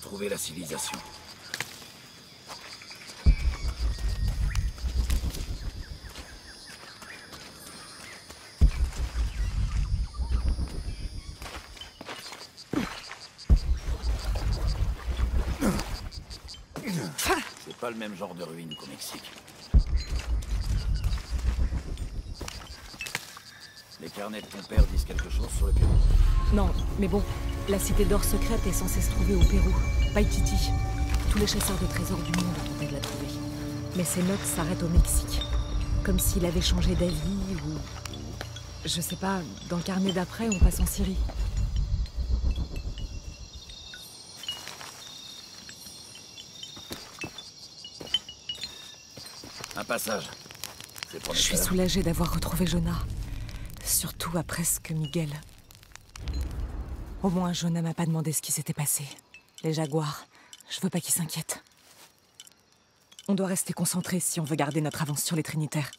retrouver la civilisation. C'est pas le même genre de ruine qu'au Mexique. Les carnets de ton père disent quelque chose sur le Pérou? Non, mais bon, la cité d'or secrète est censée se trouver au Pérou, Paititi. Tous les chasseurs de trésors du monde ont tenté de la trouver. Mais ces notes s'arrêtent au Mexique. Comme s'il avait changé d'avis ou... Je sais pas, dans le carnet d'après, on passe en Syrie. Un passage. C'est Je suis soulagée d'avoir retrouvé Jonah. Surtout après ce que Miguel... Au moins, Jonah m'a pas demandé ce qui s'était passé. Les jaguars, je veux pas qu'ils s'inquiètent. On doit rester concentré si on veut garder notre avance sur les Trinitaires.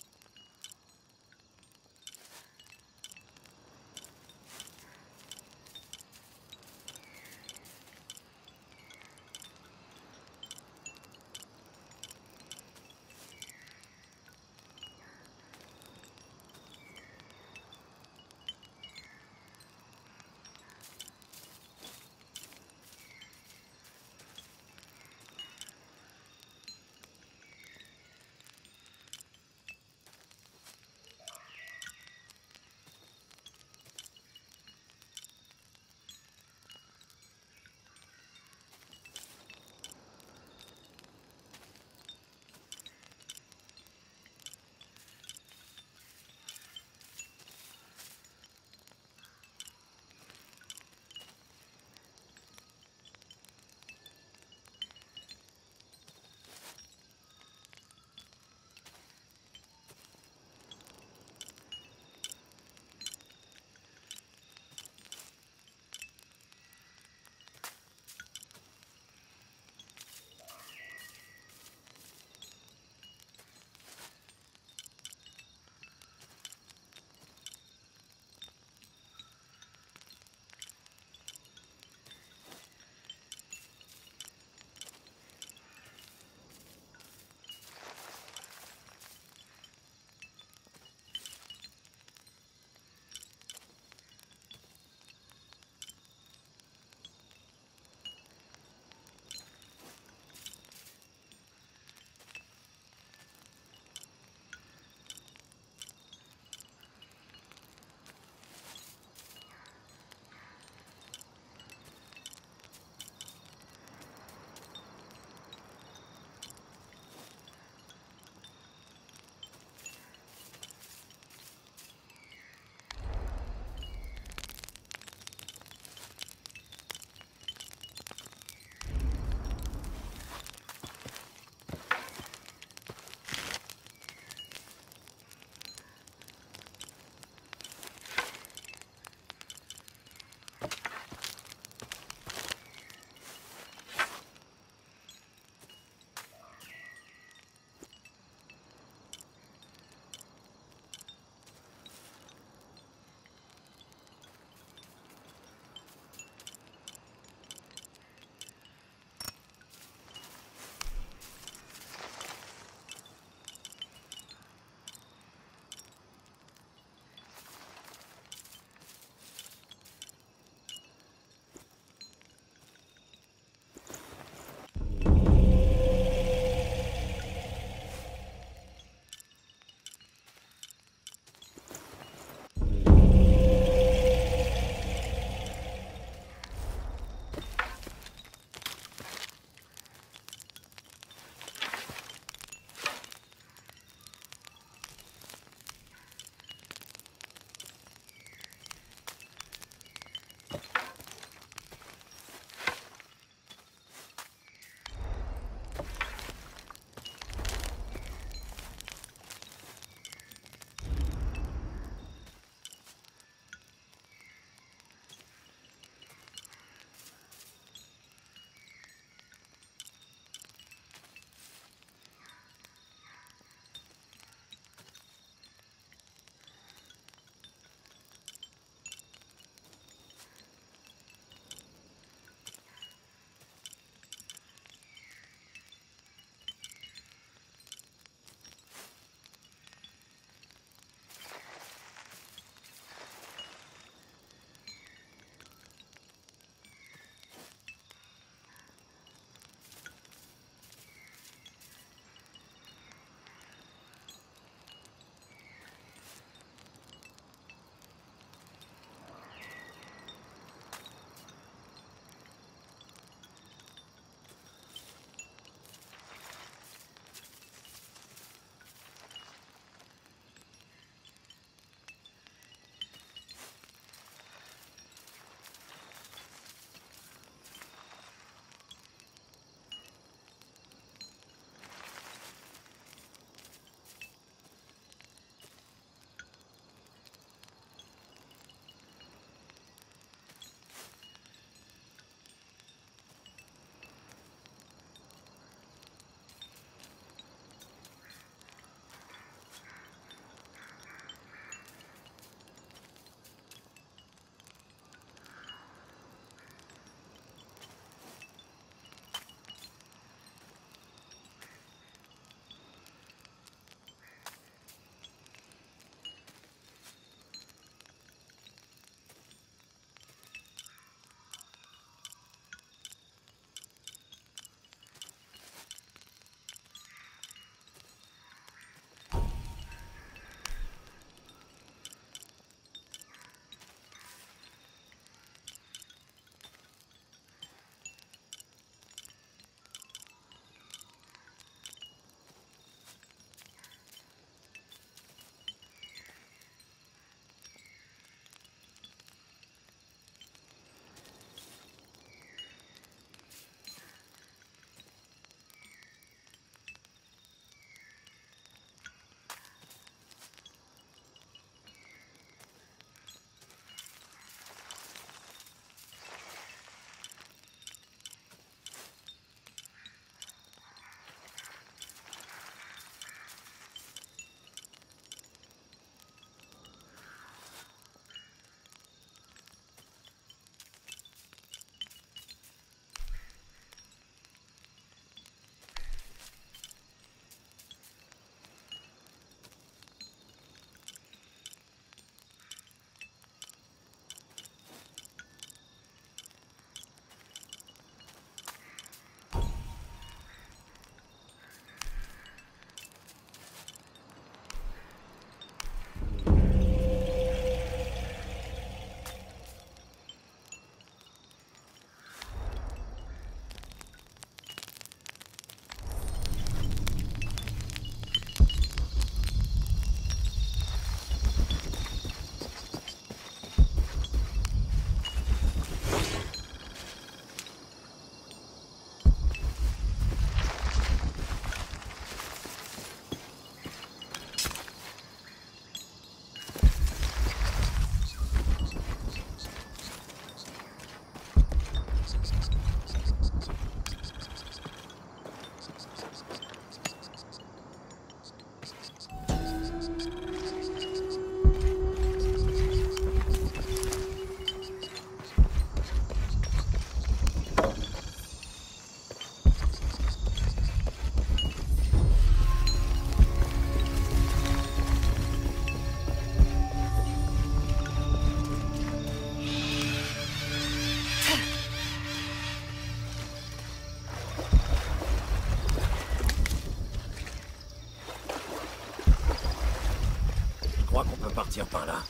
sortir par là.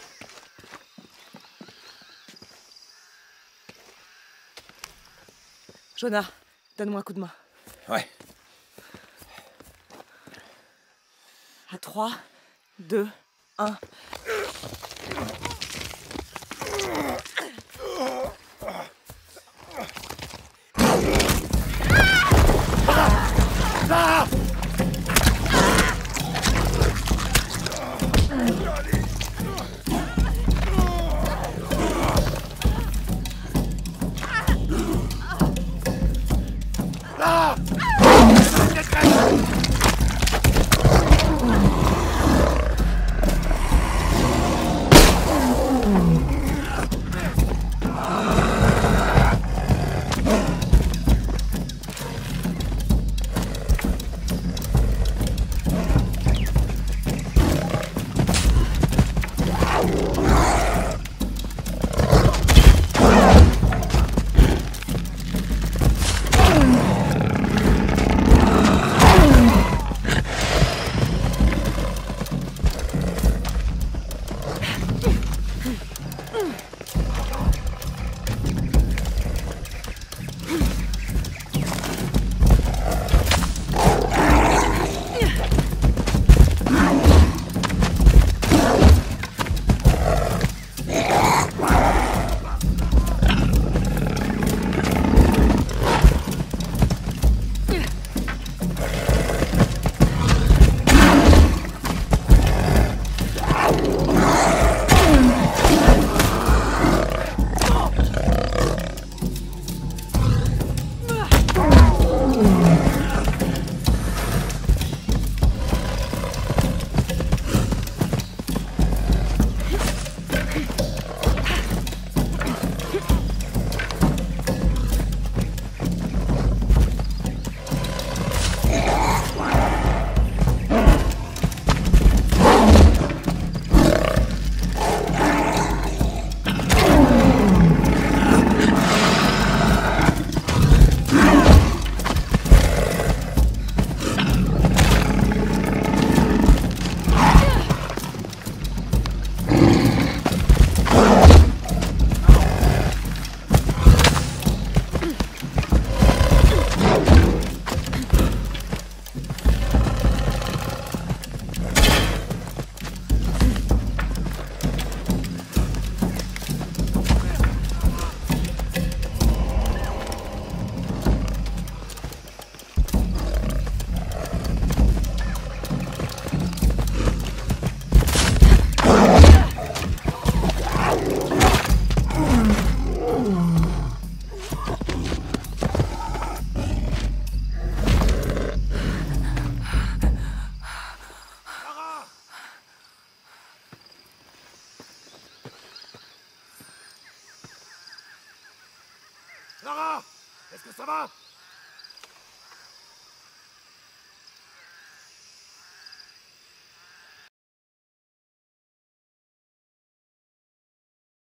Jonah, donne-moi un coup de main. Ouais. À 3, 2, 1. Lara! Est-ce que ça va?